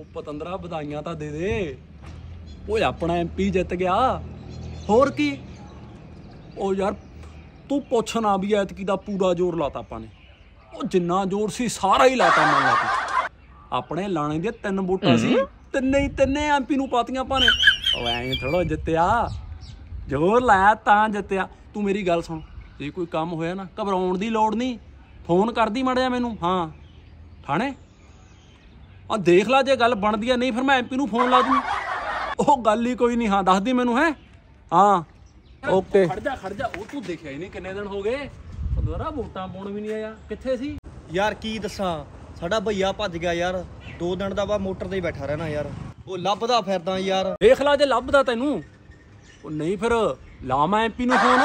ਉਹ ਪਤੰਦਰਾ ਵਧਾਈਆਂ ਤਾਂ ਦੇ ਦੇ। ਓਏ ਆਪਣਾ ਐਮਪੀ ਜਿੱਤ ਗਿਆ, ਹੋਰ ਕੀ। ਉਹ ਯਾਰ ਤੂੰ ਪੁੱਛ ਨਾ ਵੀ ਐਤਕੀ ਦਾ ਪੂਰਾ ਜ਼ੋਰ ਲਾਤਾ ਆਪਾਂ ਨੇ। ਉਹ ਜਿੰਨਾ ਜ਼ੋਰ ਸੀ ਸਾਰਾ ਹੀ ਲਾਤਾ ਮੰਨ ਲਾ ਤੂੰ। ਆਪਣੇ ਲਾਣੇ ਦੀਆਂ 3 ਵੋਟਾਂ ਸੀ, ਤਿੰਨੇ ਐਮਪੀ ਨੂੰ ਪਾਤੀਆਂ ਆਪਾਂ ਨੇ। ਉਹ ਐਂ ਥੋੜ੍ਹਾ ਜਿੱਤਿਆ, ਜ਼ੋਰ ਲਾਇਆ ਤਾਂ ਜਿੱਤਿਆ। ਤੂੰ ਮੇਰੀ ਗੱਲ ਸੁਣ, ਜੇ ਕੋਈ ਕੰਮ ਹੋਇਆ ਨਾ ਘਬਰਾਉਣ ਦੀ ਲੋੜ ਨਹੀਂ, ਫੋਨ ਕਰਦੀ ਮਾੜਾ ਜਿਹਾ ਮੈਨੂੰ। ਹਾਂ ਠਾਣੇ ਆ ਦੇਖ ਲਾ, ਜੇ ਗੱਲ ਬਣਦੀ ਆ, ਨਹੀਂ ਫਿਰ ਮੈਂ ਐਮਪੀ ਨੂੰ ਫੋਨ ਲਾ ਦੂੰ। ਉਹ ਗੱਲ ਹੀ ਕੋਈ ਨਹੀਂ। ਹਾਂ ਦੱਸਦੀ ਮੈਨੂੰ ਹੈ। ਹਾਂ ਓਕੇ। ਖੜ ਜਾ ਉਹ ਤੂੰ ਦੇਖਿਆ ਹੀ ਨਹੀਂ ਕਿੰਨੇ ਦਿਨ ਹੋ ਗਏ। ਦੁਬਾਰਾ ਵੋਟਾਂ ਪਾਉਣ ਵੀ ਨਹੀਂ ਆਇਆ, ਕਿੱਥੇ ਸੀ ਯਾਰ? ਕੀ ਦੱਸਾਂ, ਸਾਡਾ ਭਈਆ ਭੱਜ ਗਿਆ ਯਾਰ। 2 ਦਿਨ ਦਾ ਬਾਅਦ ਮੋਟਰ ਤੇ ਹੀ ਬੈਠਾ ਰਹਿਣਾ ਯਾਰ। ਉਹ ਲੱਭਦਾ ਫਿਰਦਾ ਯਾਰ। ਦੇਖ ਲਾ ਜੇ ਲੱਭਦਾ ਤੈਨੂੰ। ਉਹ ਨਹੀਂ ਫਿਰ ਲਾਵਾਂ ਐਮਪੀ ਨੂੰ ਫੋਨ।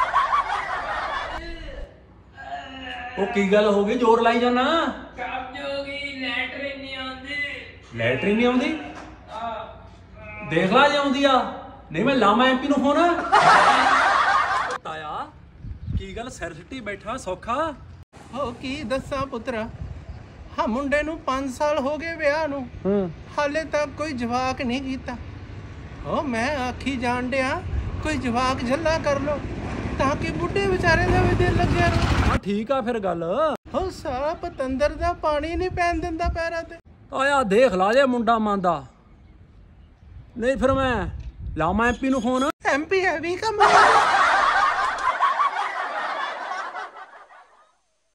ਉਹ ਕੀ ਗੱਲ ਹੋ ਗਈ, ਜ਼ੋਰ ਲਾਈ ਜਾਣਾ? ਲੈਟਰੀ ਨਹੀਂ ਆਉਂਦੀ? ਦੇਖ ਲਾ ਜੇ ਆਉਂਦੀ ਆ, ਨਹੀਂ ਮੈਂ ਲਾਵਾਂ ਐਮਪੀ ਨੂੰ ਫੋਨ। ਤਾਇਆ ਕੀ ਗੱਲ ਸਿਰ ਸਿੱਟੀ ਬੈਠਾ ਸੌਖਾ? ਹੋ ਕੀ ਦੱਸਾਂ ਪੁੱਤਰਾ, ਹਾਂ ਮੁੰਡੇ ਨੂੰ 5 ਸਾਲ ਹੋ ਗਏ ਵਿਆਹ ਨੂੰ, ਹਾਲੇ ਤੱਕ ਕੋਈ ਜਵਾਕ ਨਹੀਂ ਕੀਤਾ। ਹੋ ਮੈਂ ਆਖੀ ਜਾਣ ਡਿਆ ਕੋਈ ਜਵਾਕ ਝੱਲਾ ਕਰ ਲੋ ਤਾਂ ਕਿ ਬੁੱਢੇ ਵਿਚਾਰੇ ਦਾ ਵੀ ਦਿਲ ਲੱਗਿਆ ਰਹੇ। ਹਾਂ ਠੀਕ ਆ ਫਿਰ ਗੱਲ। ਹੋ ਸਾਰਾ ਪਤੰਦਰ ਦਾ ਪਾਣੀ ਨਹੀਂ ਪੈਣ ਦਿੰਦਾ ਪੈਰਾਂ ਤੇ। ਤਾਇਆ ਦੇਖ ਲਾ ਜੇ ਮੁੰਡਾ ਮੰਨਦਾ, ਨਹੀਂ ਫਿਰ ਮੈਂ ਲਾਵਾਂ ਐਮਪੀ ਨੂੰ ਫੋਨ। ਐਮਪੀ ਹੈ ਵੀ ਕੰਮ